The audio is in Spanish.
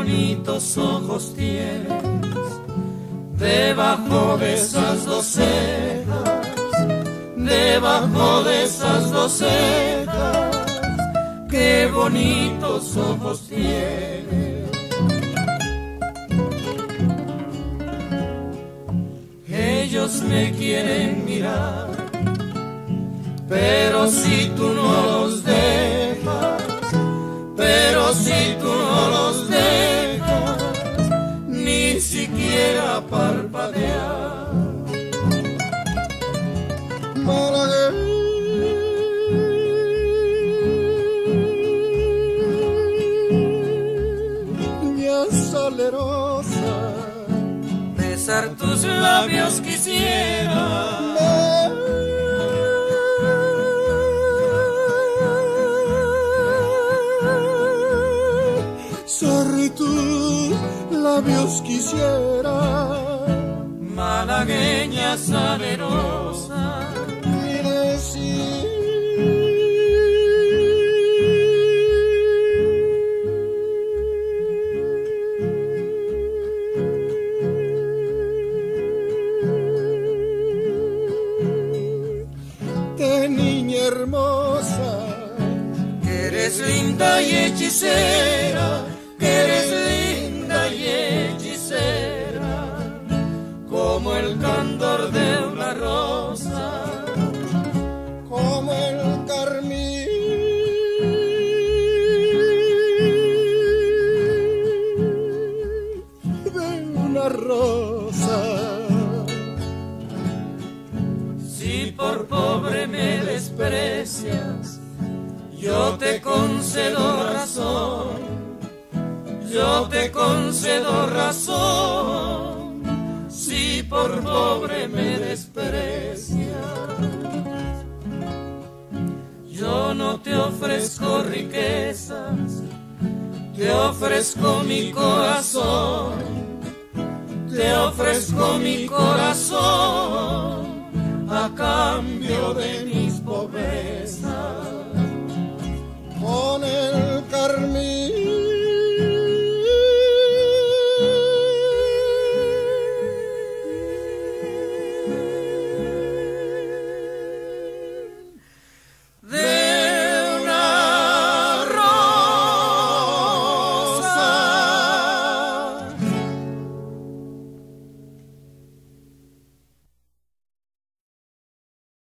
bonitos ojos tienes debajo de esas dos cejas, debajo de esas dos cejas, qué bonitos ojos tienes. Ellos me quieren mirar, pero si tú no los dejas, pero si tú no los dejas, ni siquiera parpadear. Malagueña salerosa, besar tus labios quisiera. Sorry, tus labios quisiera. Malagueña salerosa, Y decir que niña hermosa, que eres linda y hechicera, que eres linda y hechicera, como el candor de una rosa, como el carmín de una rosa. si por pobre me desprecias, yo te concedo razón, yo te concedo razón, si por pobre me desprecias. Yo no te ofrezco riquezas, te ofrezco mi corazón, te ofrezco mi corazón, a cambio de mis pobrezas. Con